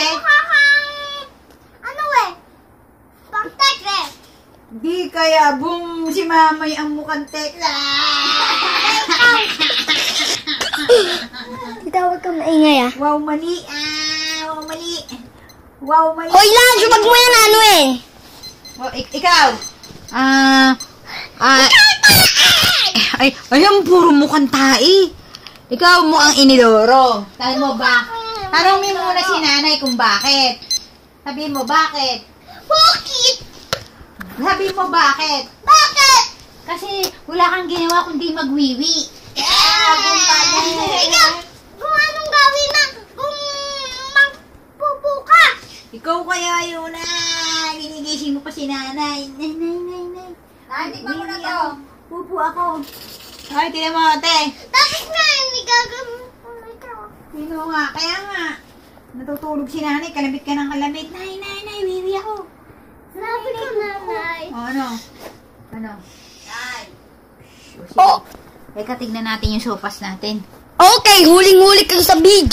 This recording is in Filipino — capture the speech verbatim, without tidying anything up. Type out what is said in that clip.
Mukha kang... Ano eh? Pang-tek eh. Di kaya, boom, si Mamay ang mukhang tek. Tawag ka maingay ah. Wow, mali. Ah, wow, mali. Wow, mali. Hoy lang, subag mo yan ano eh. Oh, ik ikaw. Ah, ah, ay, ayun, puro mukhang tae. Ikaw mo ang inidoro. Tanong mo ba? Tanongin mo muna si nanay kung bakit. Sabihin mo, bakit? Bakit? Sabihin mo, bakit? Bakit? Kasi wala kang ginawa kundi magwiwi. Ah, ikaw, kung anong gawin na, kung magpupo ka. Ikaw kaya yun na. Ginigising mo pa si nanay. Nay, nay, nay, nay. Nay, tignan mo na to. Pupo ako. Ay, tinan mo, ate. Tapos nga, hindi gagawin ko ikaw. Sino nga? Kaya nga. Natutulog si nanay. Kalabit ka ng kalabit. Nay, nay, nay. Wiwi ako. Sabi ko nanay. O, ano? Ano? Nay. O, sige. Teka, tignan natin yung sopas natin. Okay, huling-huli ka sa video.